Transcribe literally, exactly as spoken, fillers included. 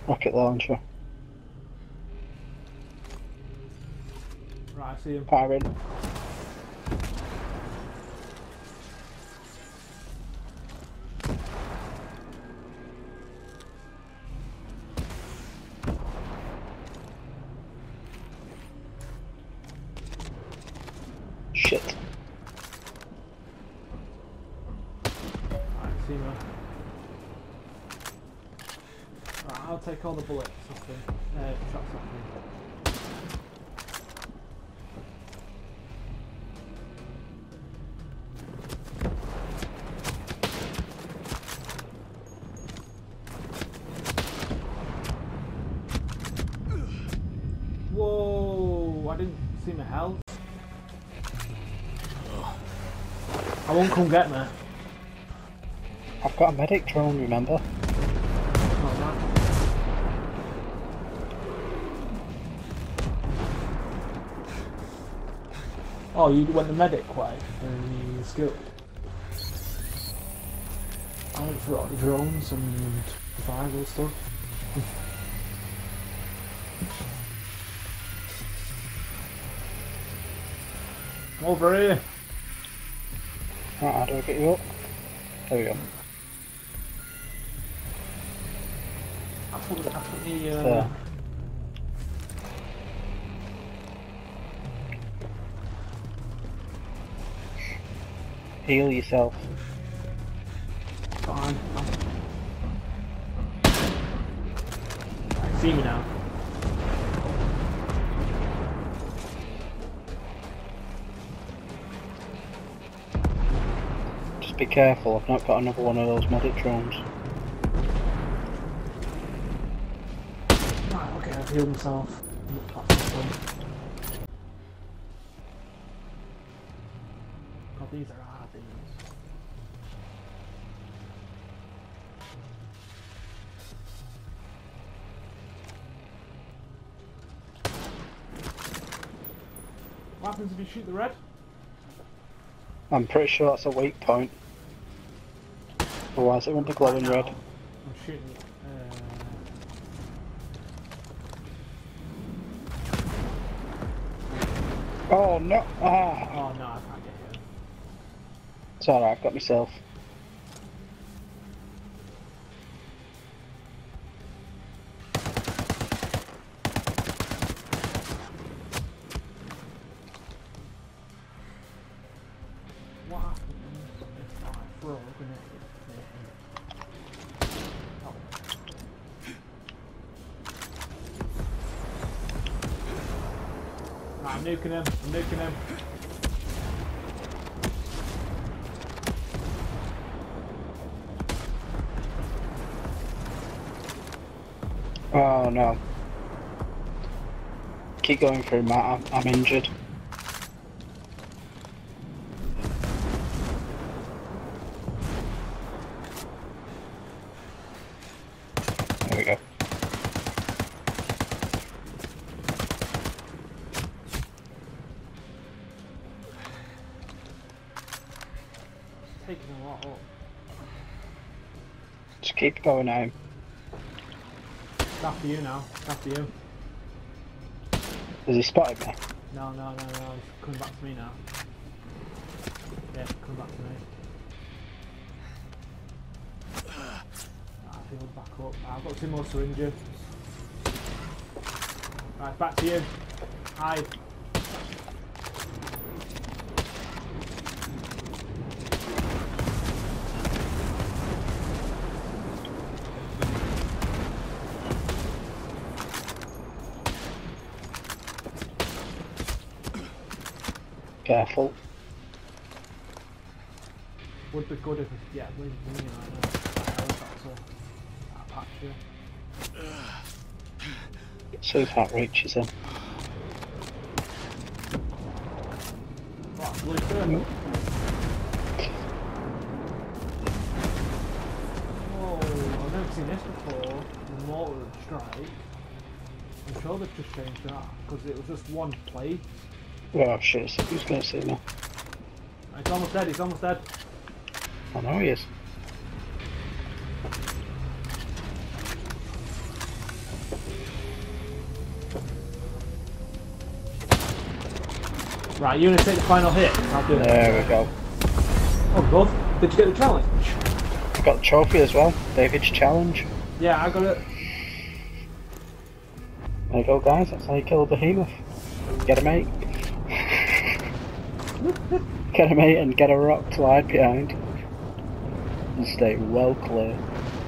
rocket launcher. Right, I see him. Firing. Shit. Right, I see him. Right, I'll take all the bullets off him. Uh, shots off him. Whoa! I didn't see my health. I won't come get me. I've got a medic drone, remember? Oh, man. Oh, you went the medic way and you skilled. I went for all the drones and survival stuff. Over here. Right, how do I get you up? There we go. I thought I put the uh, There. Heal yourself. fine. I see me now. Just be careful, I've not got another one of those medic drones. Right, okay, I've healed myself. God, these are hard things. What happens if you shoot the red? I'm pretty sure that's a weak point. Otherwise it won't be glowing Right now, red. I'm shooting. Uh... Oh no! Ah! Oh no, I can't get him. It's alright, I've got myself. What happens if I throw a grenade near him? Oh. Right, I'm nuking him, I'm nuking him. Oh no. Keep going through, Matt, I'm, I'm injured. There we go. Taking a lot up. Just keep going home. It's after you now, it's after you. Has he spotted me? No, no, no, no, he's coming back to me now. Yeah, he's coming back to me. I feel back up. I've got two more syringes. Right, back to you. Hide. Careful. Would be good if it, yeah, leave me, I know. I know that's a, a patch here. See if that reaches him. What, blue circle? Oh, I've never seen this before. The mortar strike. I'm sure they've just changed that, because it was just one plate. Oh shit, who's gonna see me? It's almost dead, he's almost dead. I know he is. Right, you want to take the final hit? I'll do it. There we go. Oh, good. Did you get the challenge? Got the trophy as well. David's challenge. Yeah, I got it. There you go, guys. That's how you kill a behemoth. Get a mate. Get a mate and get a rock to hide behind. And stay well clear.